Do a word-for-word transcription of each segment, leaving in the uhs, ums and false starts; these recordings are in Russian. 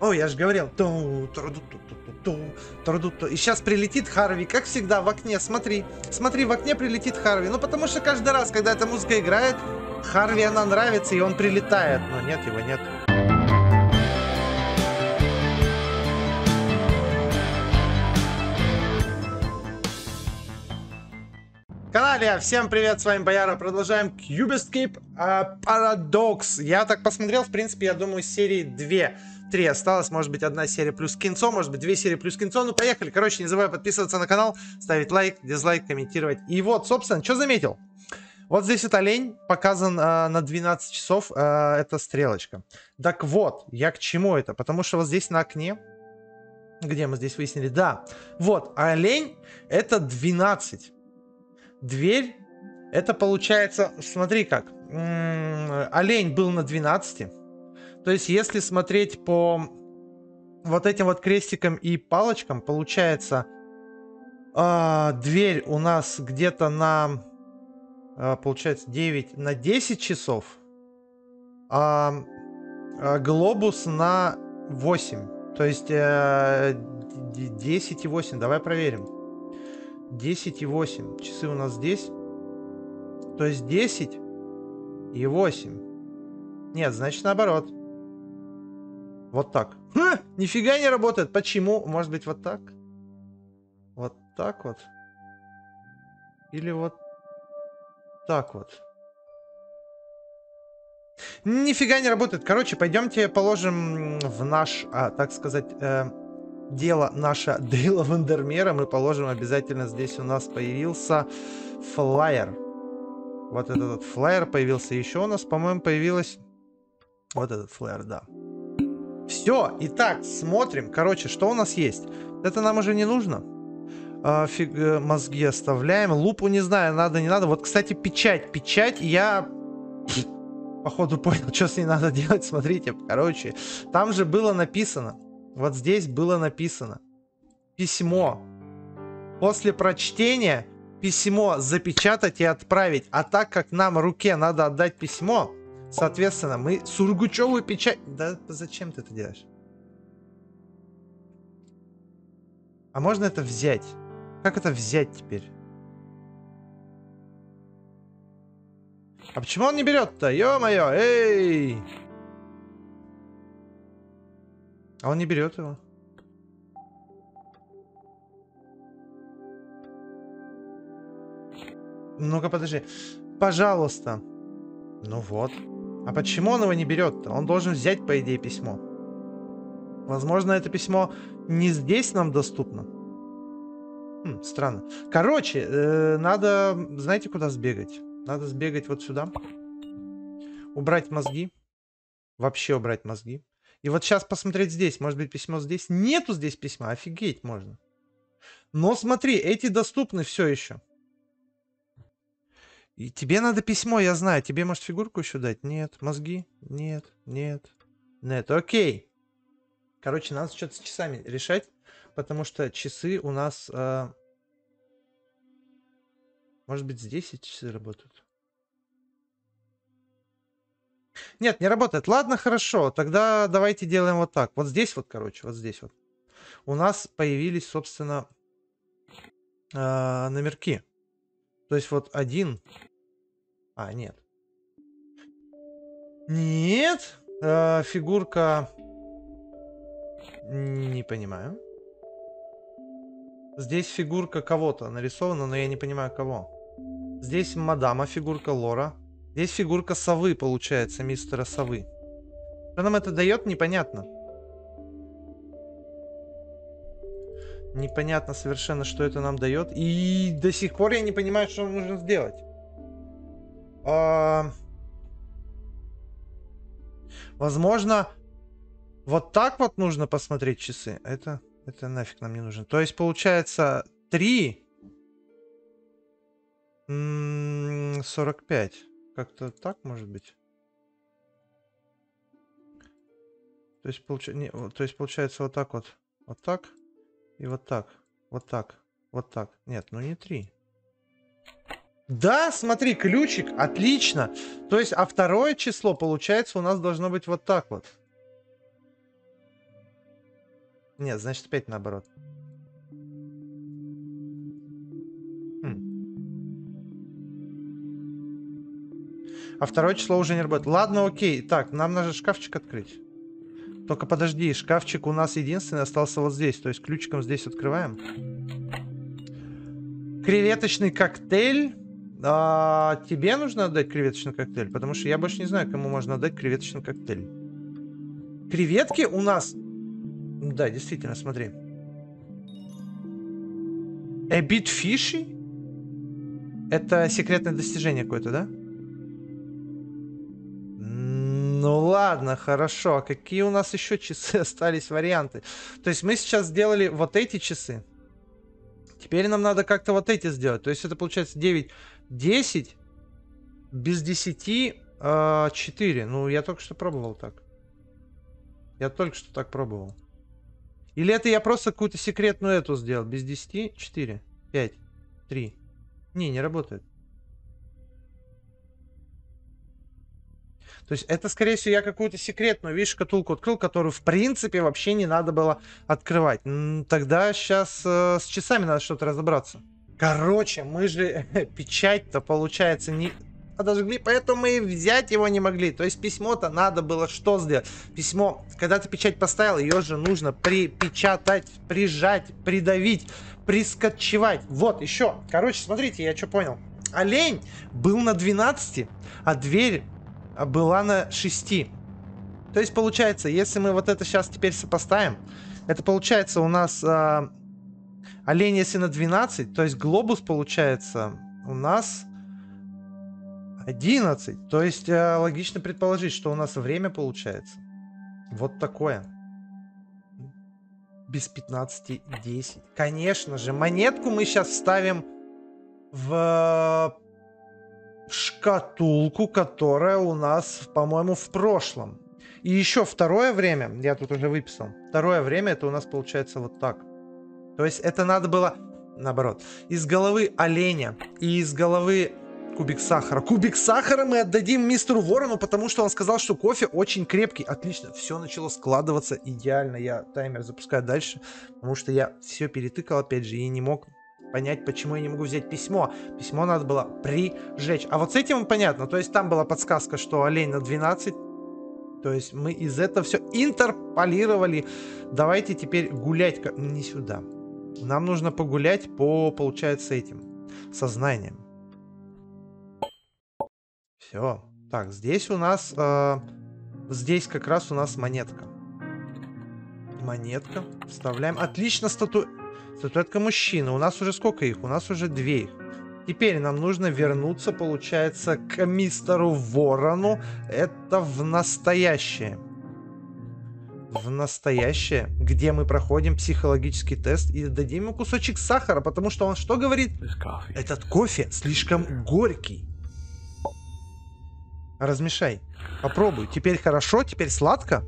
О, я же говорил. Ту, труду, ту, ту, ту, ту, труду, ту. И сейчас прилетит Харви, как всегда, в окне. Смотри, смотри, в окне прилетит Харви. Ну, потому что каждый раз, когда эта музыка играет, Харви она нравится, и он прилетает. Но нет, его нет. Канале, всем привет, с вами Бояра, продолжаем Cube Escape uh, Paradox. Я так посмотрел, в принципе, я думаю, серии две-три осталось, может быть, одна серия плюс кинцо, может быть, две серии плюс кинцо. Ну, поехали, короче, не забывай подписываться на канал, ставить лайк, дизлайк, комментировать. И вот, собственно, что заметил? Вот здесь вот олень показан uh, на двенадцать часов, uh, это стрелочка. Так вот, я к чему это? Потому что вот здесь на окне, где мы здесь выяснили, да, вот, олень это двенадцать. Дверь, это получается, смотри как, м-м, олень был на двенадцати, то есть если смотреть по вот этим вот крестикам и палочкам, получается, э, дверь у нас где-то на, э, получается, девять на десять часов, а, а глобус на восемь, то есть э, десять и восемь, давай проверим. десять и восемь. Часы у нас здесь. То есть десять и восемь. Нет, значит наоборот. Вот так. Ха! Нифига не работает. Почему? Может быть вот так? Вот так вот. Или вот так вот. Нифига не работает. Короче, пойдемте положим в наш, а, так сказать, э, дело наше Дейла Вандермеера. Мы положим обязательно. Здесь у нас появился флайер. Вот этот вот флайер появился. Еще у нас, по-моему, появилась вот этот флайер, да. Все. Итак, смотрим. Короче, что у нас есть? Это нам уже не нужно. А, фиг, мозги оставляем. Лупу не знаю, надо, не надо. Вот, кстати, печать. Печать я... Походу понял, что с ней надо делать. Смотрите, короче. Там же было написано. Вот здесь было написано. Письмо. После прочтения письмо запечатать и отправить. А так как нам руке надо отдать письмо, соответственно, мы сургучевую печать... Да зачем ты это делаешь? А можно это взять? Как это взять теперь? А почему он не берет-то? Ё-моё, эй! А он не берет его. Ну-ка, подожди. Пожалуйста. Ну вот. А почему он его не берет-то? Он должен взять, по идее, письмо. Возможно, это письмо не здесь нам доступно. Хм, странно. Короче, э, надо... Знаете, куда сбегать? Надо сбегать вот сюда. Убрать мозги. Вообще убрать мозги. И вот сейчас посмотреть здесь. Может быть, письмо здесь? Нету здесь письма. Офигеть можно. Но смотри, эти доступны все еще. И тебе надо письмо, я знаю. Тебе, может, фигурку еще дать? Нет. Мозги? Нет. Нет. Нет. Окей. Короче, надо что-то с часами решать. Потому что часы у нас... Э... Может быть, здесь эти часы работают? Нет, не работает. Ладно, хорошо. Тогда давайте делаем вот так. Вот здесь вот, короче, вот здесь вот. У нас появились, собственно, э, номерки. То есть вот один. А, нет. Нет. Э, фигурка. Не понимаю. Здесь фигурка кого-то нарисована, но я не понимаю кого. Здесь мадама фигурка Лора. Здесь фигурка совы, получается, мистера совы. Что нам это дает, непонятно. Непонятно совершенно, что это нам дает. И до сих пор я не понимаю, что нам нужно сделать. А... Возможно, вот так вот нужно посмотреть часы. Это, это нафиг нам не нужно. То есть, получается, три... сорок пять. Как-то так, может быть? То есть, получ... не, то есть, получается, вот так вот. Вот так. И вот так. Вот так. Вот так. Нет, ну не три. Да, смотри, ключик. Отлично. То есть, а второе число, получается, у нас должно быть вот так вот. Нет, значит опять наоборот. Хм. А второе число уже не работает. Ладно, окей. Так, нам надо шкафчик открыть. Только подожди, шкафчик у нас единственный остался вот здесь. То есть ключиком здесь открываем. Креветочный коктейль. А, тебе нужно отдать креветочный коктейль? Потому что я больше не знаю, кому можно отдать креветочный коктейль. Креветки у нас... Да, действительно, смотри. A bit fishy? Это секретное достижение какое-то, да? Ну ладно, хорошо. А какие у нас еще часы остались варианты? То есть мы сейчас сделали вот эти часы. Теперь нам надо как-то вот эти сделать. То есть это получается девять, десять, без десяти, четыре. Ну, я только что пробовал так. Я только что так пробовал. Или это я просто какую-то секретную эту сделал. Без десяти, четыре, пять, три. Не, не работает. То есть это, скорее всего, я какую-то секретную, видишь, шкатулку открыл, которую, в принципе, вообще не надо было открывать. Тогда сейчас э, с часами надо что-то разобраться. Короче, мы же печать-то, получается, не подожгли, поэтому мы взять его не могли. То есть письмо-то надо было что сделать? Письмо, когда ты печать поставил, ее же нужно припечатать, прижать, придавить, прискотчевать. Вот, еще. Короче, смотрите, я что понял. Олень был на двенадцати, а дверь была на шести. То есть получается, если мы вот это сейчас теперь сопоставим, это получается у нас э, олень, если на двенадцать, то есть глобус получается у нас одиннадцать. То есть э, логично предположить, что у нас время получается вот такое. Без пятнадцати десять. Конечно же, монетку мы сейчас вставим в шкатулку, которая у нас, по-моему, в прошлом. И еще второе время, я тут уже выписал, второе время это у нас получается вот так. То есть это надо было, наоборот, из головы оленя и из головы кубик сахара. Кубик сахара мы отдадим мистеру Ворону, потому что он сказал, что кофе очень крепкий. Отлично, все начало складываться идеально. Я таймер запускаю дальше, потому что я все перетыкал опять же и не мог понять, почему я не могу взять письмо. Письмо надо было прижечь. А вот с этим понятно. То есть там была подсказка, что олень на двенадцать. То есть мы из этого все интерполировали. Давайте теперь гулять. Не сюда. Нам нужно погулять по, получается, этим сознанием. Все. Так, здесь у нас... Э, здесь как раз у нас монетка. Монетка. Вставляем. Отлично, стату... Статуэтка мужчины. У нас уже сколько их? У нас уже две их. Теперь нам нужно вернуться, получается, к мистеру Ворону. Это в настоящее. В настоящее, где мы проходим психологический тест и дадим ему кусочек сахара, потому что он что говорит? Этот кофе слишком горький. Размешай. Попробуй. Теперь хорошо, теперь сладко.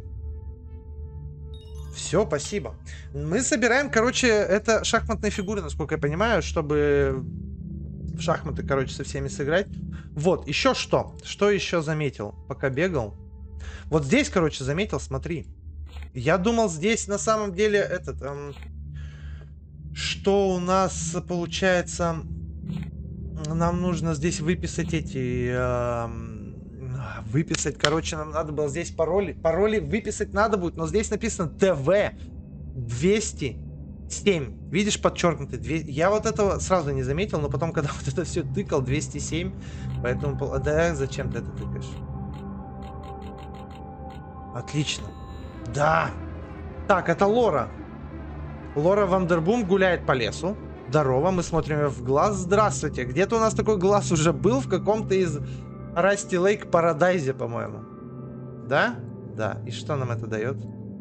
Все, спасибо. Мы собираем, короче, это шахматные фигуры, насколько я понимаю, чтобы в шахматы, короче, со всеми сыграть. Вот, еще что? Что еще заметил, пока бегал? Вот здесь, короче, заметил, смотри. Я думал, здесь на самом деле этот... Эм, что у нас получается... Нам нужно здесь выписать эти... Эм, выписать, короче, нам надо было здесь пароли. Пароли выписать надо будет, но здесь написано ТВ двести семь. Видишь, подчеркнутый. Я вот этого сразу не заметил, но потом, когда вот это все тыкал, двести семь. Поэтому... Да, зачем ты это тыкаешь? Отлично. Да. Так, это Лора. Лора Вандербум гуляет по лесу. Здорово, мы смотрим ее в глаз. Здравствуйте. Где-то у нас такой глаз уже был в каком-то из... Расти Лейк Парадайзе, по-моему. Да? Да. И что нам это дает?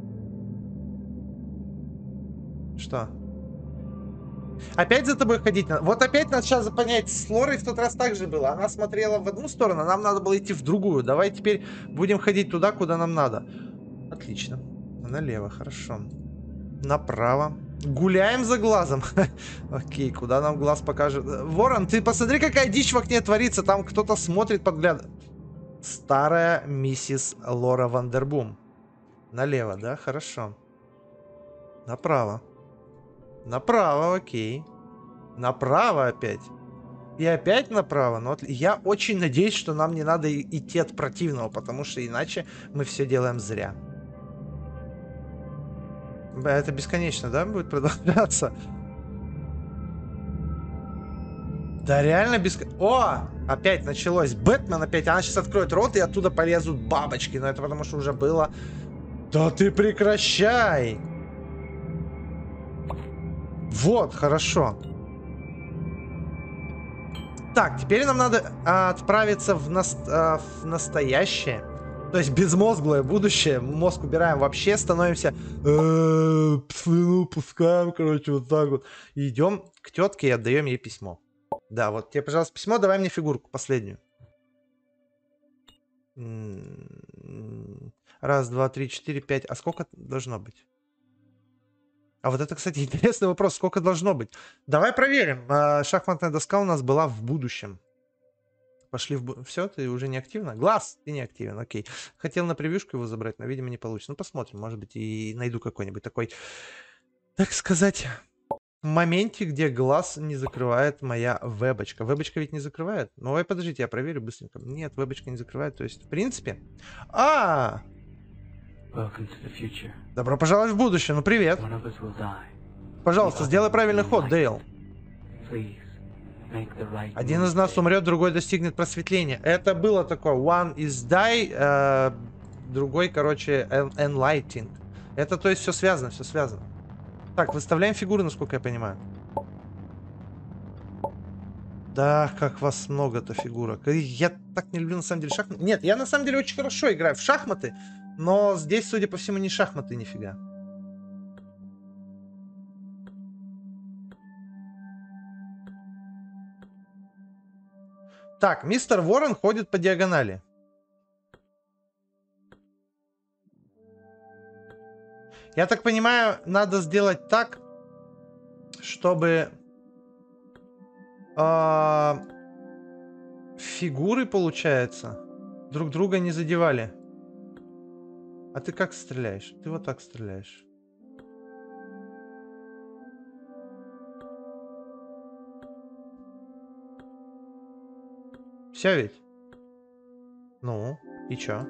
Что? Опять за тобой ходить надо? Вот опять надо сейчас понять, с Лорой в тот раз так же было. Она смотрела в одну сторону, нам надо было идти в другую. Давай теперь будем ходить туда, куда нам надо. Отлично. Налево, хорошо. Направо. Гуляем за глазом. Окей, куда нам глаз покажет? Ворон, ты посмотри, какая дичь в окне творится. Там кто-то смотрит, подглядывает. Старая миссис Лора Вандербум. Налево, да? Хорошо. Направо. Направо, окей. Направо опять. И опять направо. Но я очень надеюсь, что нам не надо идти от противного, потому что иначе мы все делаем зря. Это бесконечно, да, будет продолжаться? Да реально бесконечно. О! Опять началось. Бэтмен опять. Она сейчас откроет рот, и оттуда полезут бабочки. Но это потому что уже было. Да ты прекращай! Вот, хорошо. Так, теперь нам надо а, отправиться в, нас, а, в настоящее. То есть безмозглое будущее. Мозг убираем вообще, становимся... Э, слюну пускаем, короче, вот так вот. И идем к тетке и отдаем ей письмо. Да, вот тебе, пожалуйста, письмо. Давай мне фигурку последнюю. Раз, два, три, четыре, пять. А сколько должно быть? А вот это, кстати, интересный вопрос. Сколько должно быть? Давай проверим. А, шахматная доска у нас была в будущем. Пошли в... Бу... Все, ты уже не активна? Глаз, ты не активен, окей. Хотел на превьюшку его забрать, но, видимо, не получится. Ну, посмотрим, может быть, и найду какой-нибудь такой, так сказать, моментик, где глаз не закрывает моя вебочка. Вебочка ведь не закрывает? Ну, ой, подождите, я проверю быстренько. Нет, вебочка не закрывает, то есть, в принципе... А! Добро пожаловать в будущее, ну, привет. Пожалуйста, сделай правильный ход, Дейл. Один из нас умрет, другой достигнет просветления. Это было такое. One is die, э, другой, короче, enlightened. Это, то есть, все связано, все связано. Так, выставляем фигуры, насколько я понимаю. Да, как вас много-то фигурок. Я так не люблю, на самом деле, шахматы. Нет, я, на самом деле, очень хорошо играю в шахматы. Но здесь, судя по всему, не шахматы, нифига. Так, мистер Ворон ходит по диагонали. Я так понимаю, надо сделать так, чтобы э, фигуры, получается, друг друга не задевали. А ты как стреляешь? Ты вот так стреляешь. Все ведь? Ну, и чё?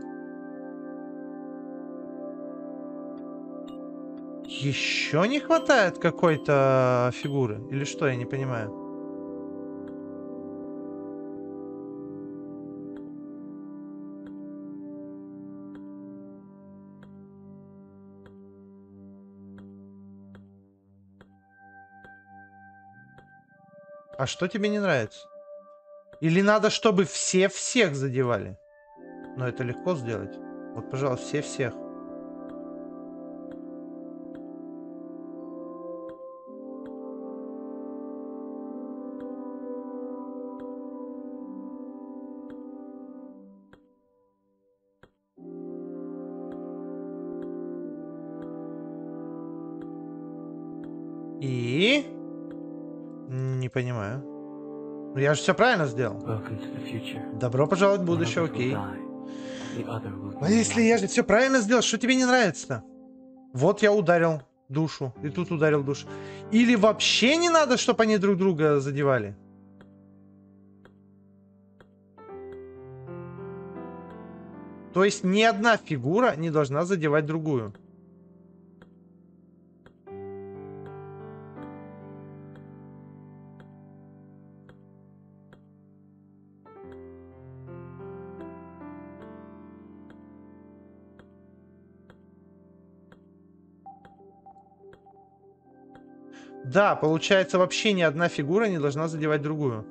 Еще не хватает какой-то фигуры? Или что, я не понимаю. А что тебе не нравится? Или надо, чтобы все всех задевали? Но это легко сделать. Вот, пожалуйста, все всех. И... Не понимаю. Ну я же все правильно сделал. Добро пожаловать в будущее, окей. А если я же все правильно сделал, что тебе не нравится-то? Вот я ударил душу, и тут ударил душу. Или вообще не надо, чтобы они друг друга задевали? То есть ни одна фигура не должна задевать другую. Да, получается, вообще ни одна фигура не должна задевать другую.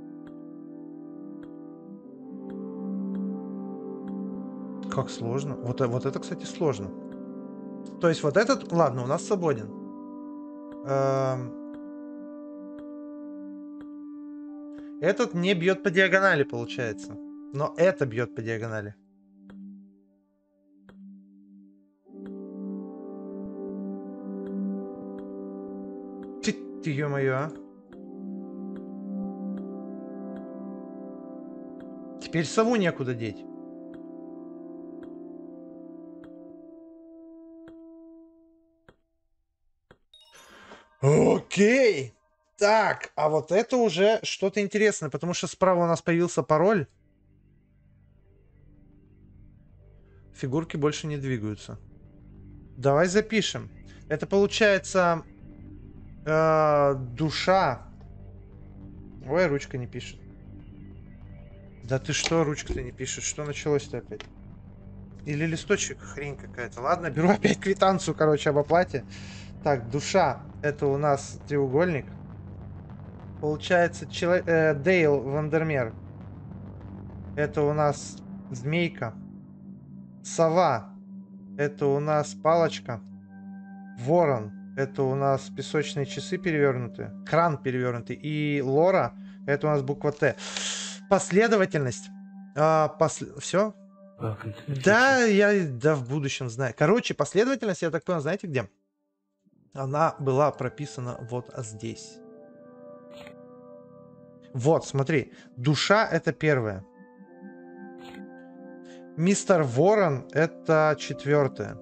Как сложно. Вот, вот это, кстати, сложно. То есть вот этот... Ладно, у нас свободен. Эм... Этот не бьет по диагонали, получается. Но это бьет по диагонали. Ты, ё-моё, а. Теперь сову некуда деть. Окей. Так, а вот это уже что-то интересное, потому что справа у нас появился пароль. Фигурки больше не двигаются. Давай запишем. Это получается э, душа. Ой, ручка не пишет. Да ты что, ручка-то не пишет? Что началось-то опять? Или листочек? Хрень какая-то. Ладно, беру опять квитанцию, короче, об оплате. Так, душа. Это у нас треугольник. Получается, чело... э, Дейл Вандермер. Это у нас змейка. Сова. Это у нас палочка. Ворон. Это у нас песочные часы перевернутые. Кран перевернутый. И Лора. Это у нас буква Т. Последовательность. А, пос... Все? Да, я да, в будущем знаю. Короче, последовательность, я так понял, знаете где? Она была прописана вот здесь. Вот, смотри. Душа — это первое. Мистер Ворон — это четвертое.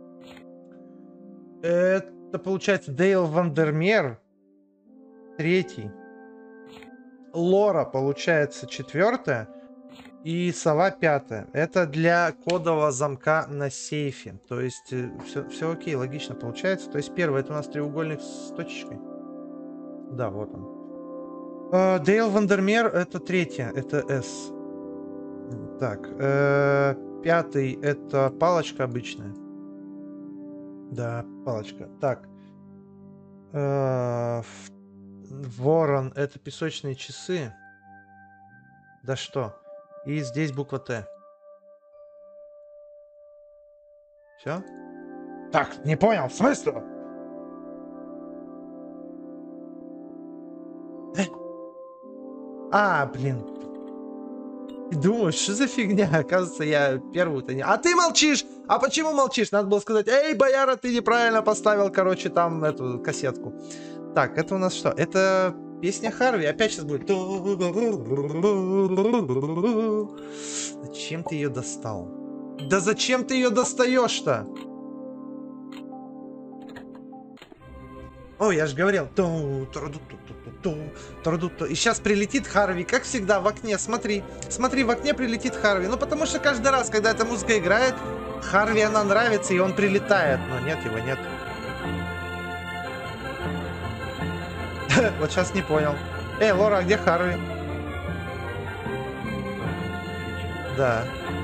Это, получается, Дейл Вандермер — третий. Лора, получается, четвертая. И сова пятая. Это для кодового замка на сейфе. То есть все, все окей, логично получается. То есть первое — это у нас треугольник с точечкой. Да, вот он. Дейл Вандермер — это третья. Это S. Так. Э, пятый — это палочка обычная. Да, палочка. Так. Э, Ворон — это песочные часы. Да что? И здесь буква Т. Все? Так, не понял, в смысле? А, блин. Думаю, что за фигня? Оказывается, я первую-то не... А ты молчишь! А почему молчишь? Надо было сказать: эй, бояра, ты неправильно поставил, короче, там эту кассетку. Так, это у нас что? Это песня Харви. Опять сейчас будет. Зачем ты ее достал? Да зачем ты ее достаешь-то? О, я же говорил. И сейчас прилетит Харви, как всегда, в окне. Смотри, смотри, в окне прилетит Харви. Ну, потому что каждый раз, когда эта музыка играет, Харви она нравится, и он прилетает. Но нет, его нет. Вот сейчас не понял. Эй, Лора, а где Харви? Да.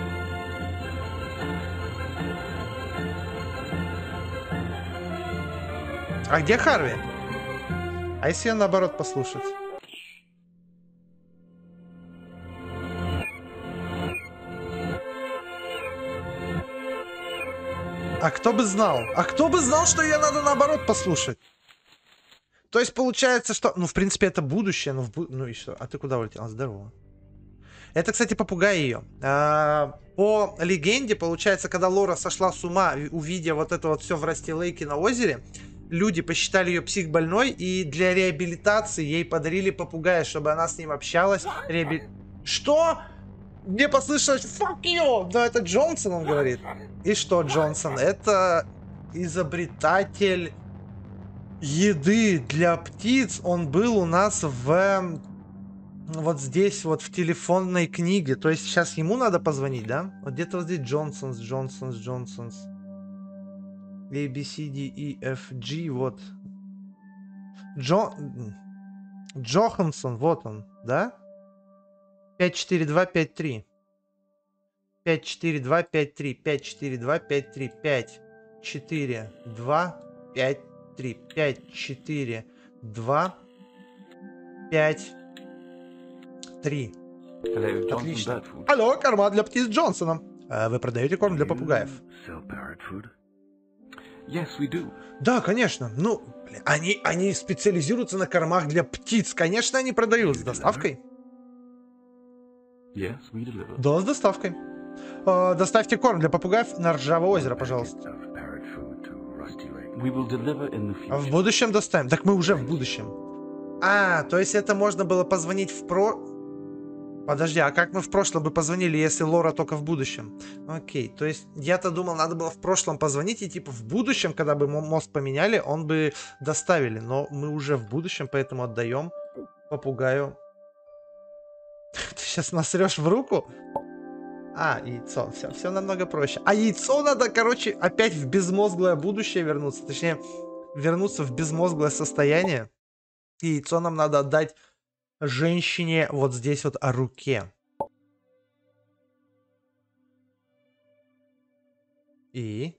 А где Харви? А если я наоборот послушать? А кто бы знал? А кто бы знал, что ее надо наоборот послушать? То есть получается, что... Ну, в принципе, это будущее. Ну, в бу... ну и что? А ты куда улетел? Здорово. Это, кстати, попугай ее. А, по легенде, получается, когда Лора сошла с ума, увидя вот это вот все в Расти Лейке на озере, люди посчитали ее психбольной, и для реабилитации ей подарили попугая, чтобы она с ним общалась. Реаби... Что? Мне послышалось fuck you! Да, это Джонсон, он говорит. И что Джонсон? Это изобретатель еды для птиц. Он был у нас в... Вот здесь вот в телефонной книге. То есть сейчас ему надо позвонить, да? Вот где-то вот здесь Джонсонс, Джонсонс, Джонсонс. A, B, C, D, E, F, G, вот. Джо... Джохансон, вот он, да? пять четыре два пять три. пять четыре два пять три. пять четыре два пять три. пять четыре два пять три. пять четыре два пять три. Отлично. Алло, корма для птиц Джонсона. А вы продаете корм для попугаев? Yes, we do. Да, конечно. Ну, блин, они, они специализируются на кормах для птиц. Конечно, они продают. С доставкой? Yes, we deliver. Да, с доставкой. Э, доставьте корм для попугаев на Ржавое озеро, пожалуйста. We will deliver in the А в future. будущем доставим. Так мы уже в будущем. А, то есть это можно было позвонить в про... Подожди, а как мы в прошлом бы позвонили, если Лора только в будущем? Окей, то есть я-то думал, надо было в прошлом позвонить, и типа в будущем, когда бы мост поменяли, он бы доставили. Но мы уже в будущем, поэтому отдаем попугаю. Ты сейчас насрешь в руку? А, яйцо. Все, все намного проще. А яйцо надо, короче, опять в безмозглое будущее вернуться. Точнее, вернуться в безмозглое состояние. И яйцо нам надо отдать женщине вот здесь вот о руке. И...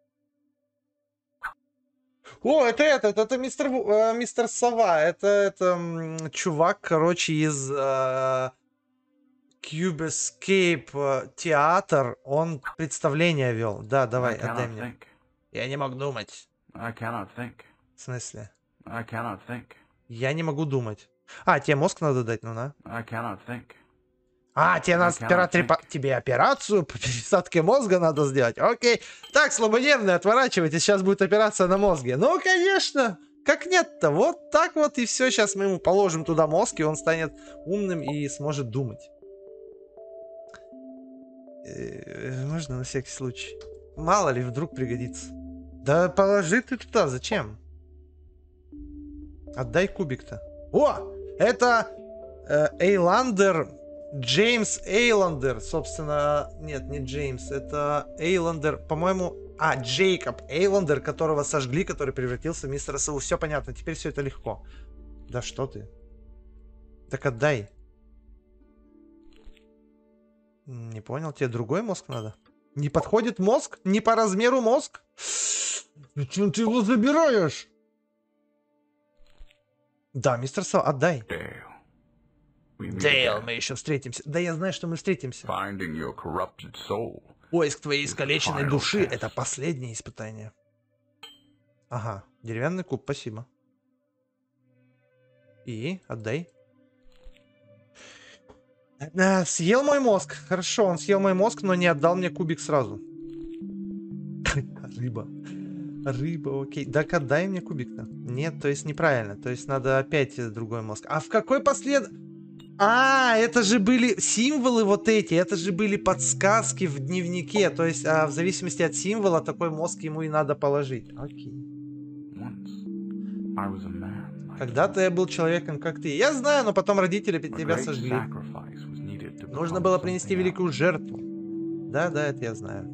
О, это этот, это мистер, э, мистер Сова. Это, это м, чувак, короче, из э, Cube Escape э, театр. Он представление вел. Да, давай, I cannot отдай мне. think. Я не мог думать. I cannot think. В смысле? I cannot think. Я не могу думать. А, тебе мозг надо дать, ну на. I cannot think. А, тебе, надо cannot оператори- think. по- тебе операцию по пересадке мозга надо сделать. Окей. Так, слабонервные, отворачивайтесь. Сейчас будет операция на мозге. Ну, конечно. Как нет-то? Вот так вот и все. Сейчас мы ему положим туда мозг, и он станет умным и сможет думать. Э, Можно на всякий случай. Мало ли, вдруг пригодится. Да положи ты туда. Зачем? Отдай кубик-то. О! Это э, Эйландер, Джеймс Эйландер, собственно, нет, не Джеймс, это Эйландер, по-моему, а, Джейкоб Эйландер, которого сожгли, который превратился в мистера Сову. Все понятно, теперь все это легко. Да что ты? Так отдай. Не понял, тебе другой мозг надо? Не подходит мозг? Не по размеру мозг? Зачем ты его забираешь? Да, мистер Сова, отдай. Dale. We meet Дейл, again. мы еще встретимся. Да я знаю, что мы встретимся. Finding your corrupted soul. Поиск твоей искалеченной Final души — test. это последнее испытание. Ага, деревянный куб, спасибо. И отдай. А, съел мой мозг. Хорошо, он съел мой мозг, но не отдал мне кубик сразу. Рыба. Рыба, окей. Так отдай мне кубик-то. Нет, то есть неправильно. То есть надо опять другой мозг. А в какой послед... А, это же были символы вот эти. Это же были подсказки в дневнике. То есть а, в зависимости от символа такой мозг ему и надо положить. Окей. Once I was a man. like Когда-то я был человеком, как ты. Я знаю, но потом родители you. A тебя great сожгли. sacrifice was needed to Нужно become было принести something великую else. жертву. Да, да, это я знаю.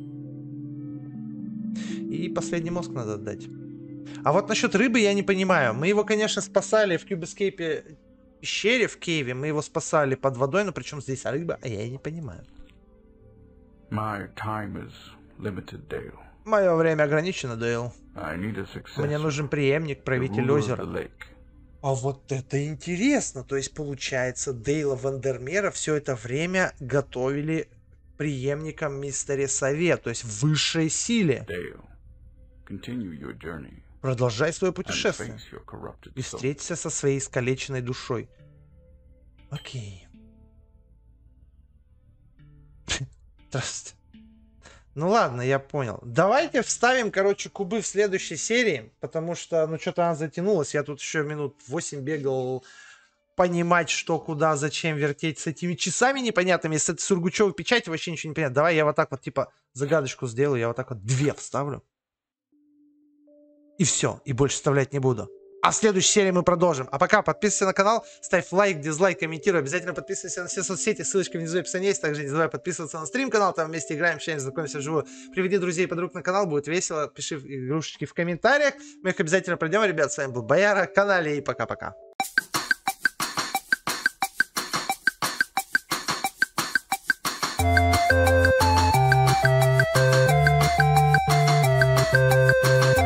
И последний мозг надо отдать. А вот насчет рыбы я не понимаю. Мы его, конечно, спасали в Cube Escape пещере, в кейве. Мы его спасали под водой, но причем здесь рыба, а я и не понимаю. My time is limited, Dale. Мое время ограничено, Дейл. I need a successor. Мне нужен преемник, the правитель ruler of озера. the lake. А вот это интересно. То есть, получается, Дейла Вандермера все это время готовили преемником мистере Сове, то есть в высшей силе. Dale, continue your journey Продолжай свое and путешествие. face your corrupted И soul. встреться со своей искалеченной душой. Окей. Здравствуйте. Ну ладно, я понял. Давайте вставим, короче, кубы в следующей серии, потому что, ну, что-то она затянулась. Я тут еще минут восемь бегал понимать, что, куда, зачем вертеть с этими часами непонятными. С этой сургучевой печати вообще ничего не понятно. Давай я вот так вот, типа, загадочку сделаю, я вот так вот две вставлю. И все, и больше вставлять не буду. А в следующей серии мы продолжим. А пока подписывайся на канал, ставь лайк, дизлайк, комментируй. Обязательно подписывайся на все соцсети, ссылочка внизу в описании есть. Также не забывай подписываться на стрим-канал, там вместе играем, общаемся, знакомимся вживую. Приведи друзей и подруг на канал, будет весело. Пиши игрушечки в комментариях. Мы их обязательно пройдем, ребят. С вами был Бояра, канале, и пока-пока. Thank you.